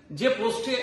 যে পোস্টে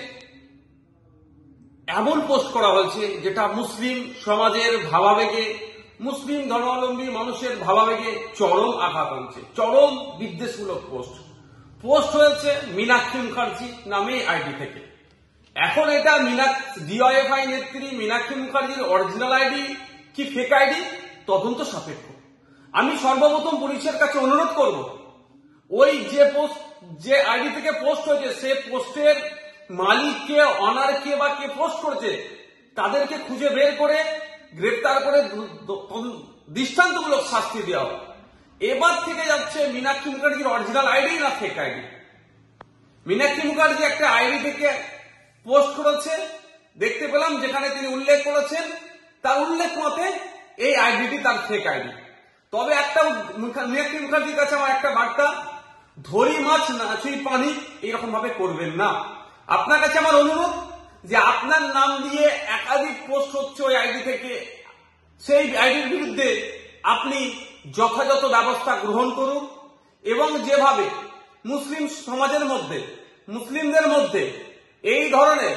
এমন পোস্ট করা হয়েছে যেটা মুসলিম সমাজের ভাবাবেগে, মুসলিম ধর্মাবলম্বী মানুষের ভাবাবেগে চরম আঘাত আনছে, চরম বিদ্বেষমূলক পোস্ট হয়েছে মীনাক্ষী মুখার্জি নামে আইডি থেকে। এখন এটা ডিওয়াইএফআই নেত্রী মীনাক্ষী মুখার্জির অরিজিনাল আইডি কি ফেক আইডি তদন্ত সাপেক্ষ। আমি সর্বপ্রথম পুলিশের কাছে অনুরোধ করব, ওই যে আইডি থেকে পোস্ট হয়েছে সে পোস্টের মালিক কে, অনার কে বা কে পোস্ট করেছে তাদেরকে খুঁজে বের করে গ্রেফতার করে দৃষ্টান্তমূলক শাস্তি দেওয়া হবে। এবার থেকে যাচ্ছে মীনাক্ষী মুখার্জির অরিজিনাল আইডি না ফেক আইডি। মীনাক্ষী মুখার্জি একটা আইডি থেকে পোস্ট করেছে দেখতে পেলাম, যেখানে তিনি উল্লেখ করেছেন তার উল্লেখ মতে এই আইডিটি তার ফেক আইডি। তবে একটা মীনাক্ষী মুখার্জির কাছে আমার একটা বার্তা, ধরি মাছ নাচুই পানি এইরকম ভাবে করবেন না। আপনার কাছে আমার অনুরোধ যে আপনার নাম দিয়ে একাধিক পোস্ট হচ্ছে ওই আইডি থেকে, সেই আইডির বিরুদ্ধে আপনি যথাযথ ব্যবস্থা গ্রহণ করুন এবং যেভাবে মুসলিম সমাজের মধ্যে, মুসলিমদের মধ্যে এই ধরনের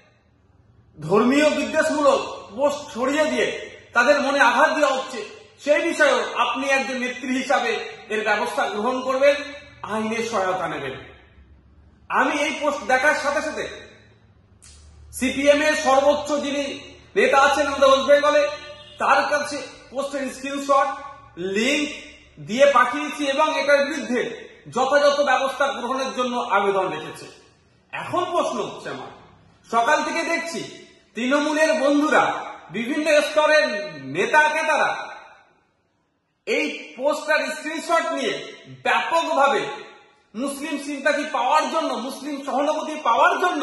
ধর্মীয় বিদ্বেষমূলক পোস্ট ছড়িয়ে দিয়ে তাদের মনে আঘাত দেওয়া হচ্ছে, সেই বিষয়েও আপনি একজন নেত্রী হিসাবে এর ব্যবস্থা গ্রহণ করবেন, আইনের সহায়তা নেবেন। আমি এই পোস্ট দেখার সাথে সাথে সিপিএম এর সর্বোচ্চ যিনি নেতা আছেন আমাদের ওয়েস্ট বেঙ্গলে, তার কাছে পোস্টের স্ক্রিনশট লিঙ্ক দিয়ে পাঠিয়েছি এবং এটার বিরুদ্ধে যথাযথ ব্যবস্থা গ্রহণের জন্য আবেদন রেখেছে। এখন প্রশ্ন হচ্ছে, আমার সকাল থেকে দেখছি তৃণমূলের বন্ধুরা, বিভিন্ন স্তরের নেতাকে তারা এই পোস্টার স্ক্রিনশট নিয়ে ব্যাপকভাবে মুসলিম সিম্পাথি পাওয়ার জন্য, মুসলিম সহানুভূতি পাওয়ার জন্য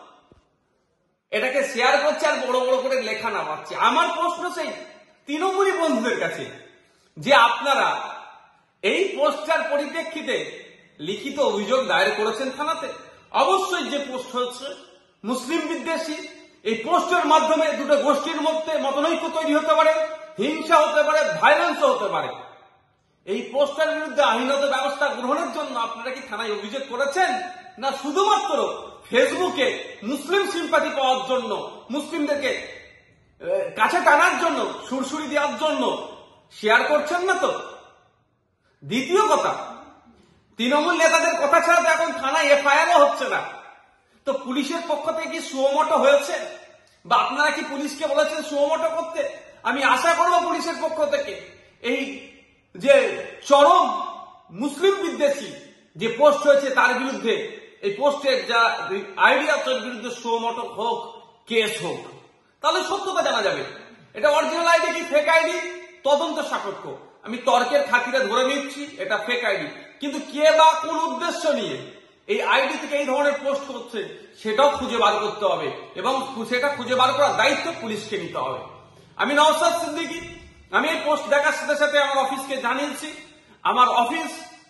এটাকে শেয়ার করছে আর বড় বড় করে লেখা নামাচ্ছে। আমার প্রশ্ন সেই তৃণমূলী বন্ধুদের কাছে যে আপনারা এই পোস্টার পরিপ্রেক্ষিতে লিখিত অভিযোগ দায়ের করেছেন থানাতে। অবশ্যই যে পোস্ট হচ্ছে মুসলিম বিদ্বেষী, এই পোস্টের মাধ্যমে দুটো গোষ্ঠীর মধ্যে মতনৈক্য তৈরি হতে পারে, হিংসা হতে পারে, ভায়োলেন্সও হতে পারে। এই পোস্টার বিরুদ্ধে আইনত ব্যবস্থা গ্রহণের জন্য আপনারা কি থানায় অভিযোগ করেছেন, না শুধুমাত্র ফেসবুকে মুসলিম সিম্পাথি পাওয়ার জন্য, মুসলিমদেরকে কাছে টানার জন্য, সুরসুরি দেওয়ার জন্য শেয়ার করছেন না তো? দ্বিতীয় কথা, তৃণমূল নেতাদের কথা ছাড়া তো এখন থানায় এফআইআরও হচ্ছে না, তো পুলিশের পক্ষ থেকে কি সুমোটো হয়েছে বা আপনারা কি পুলিশকে বলেছেন সুমোটো করতে? আমি আশা করব পুলিশের পক্ষ থেকে এই যে চরম মুসলিম বিদ্বেষী যে পোস্ট হয়েছে তার বিরুদ্ধে, এই পোস্টের যা আইডিয়া তার বিরুদ্ধে সুমোটো হোক, কেস হোক, তাহলে সত্যতা জানা যাবে এটা অরিজিনাল আইডি কি ফেক আইডি তদন্ত সাপেক্ষ। আমি তর্কের খাতিরে ধরে নিচ্ছি এটা ফেক আইডি, কিন্তু কে বা কোন উদ্দেশ্য নিয়ে এই আইডি থেকে এই ধরনের পোস্ট করছে সেটাও খুঁজে বার করতে হবে এবং সেটা খুঁজে বার করার দায়িত্ব পুলিশকে নিতে হবে। আমি নওশাদ সিদ্দিকী, আমি এই পোস্ট দেখার সাথে সাথে আমার অফিসকে জানিয়েছি, আমার অফিস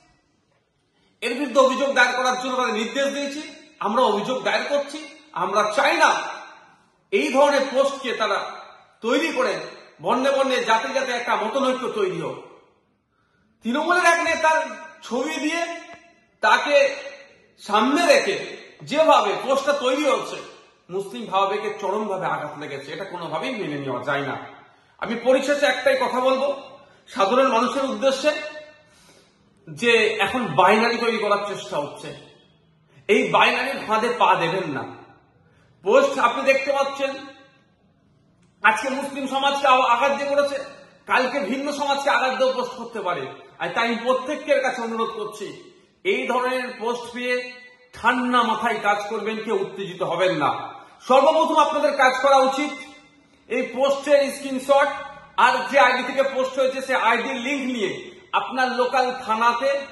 এর বিরুদ্ধে অভিযোগ দায়ের করার জন্য তাদের নির্দেশ দিয়েছি। আমরা অভিযোগ দায়ের করছি, আমরা চাই না এই ধরনের পোস্টকে তারা তৈরি করে বর্ণে বর্ণে জাতি জাতি একটা মতনৈক্য তৈরি হোক। তৃণমূলের এক নেতার ছবি দিয়ে তাকে সামনে রেখে যেভাবে পোস্টটা তৈরি হচ্ছে, মুসলিম ভাবাবেগে চরমভাবে আঘাত লেগেছে, এটা কোনোভাবেই মেনে নেওয়া যায় না। আমি পরিশেষে একটাই কথা বলবো সাধারণ মানুষের উদ্দেশ্যে, যে এখন বাইনারি তৈরি করার চেষ্টা হচ্ছে, এই বাইনারির ফাঁদে পা দেবেন না। পোস্ট আপনি দেখতে পাচ্ছেন আজকে মুসলিম সমাজকে আঘাত দিয়ে করেছে, কালকে ভিন্ন সমাজকে আঘাত দিয়ে পোস্ট করতে পারে। আর তাই আমি প্রত্যেকের কাছে অনুরোধ করছি, এই ধরনের পোস্ট পেয়ে ঠান্ডা মাথায় কাজ করবেন, কেউ উত্তেজিত হবেন না। সর্বপ্রথম আপনাদের কাজ করা উচিত এই পোস্টের স্ক্রিনশট আর যে আইডি থেকে পোস্ট হয়েছে সে আইডির লিঙ্ক নিয়ে আপনার লোকাল থানাতে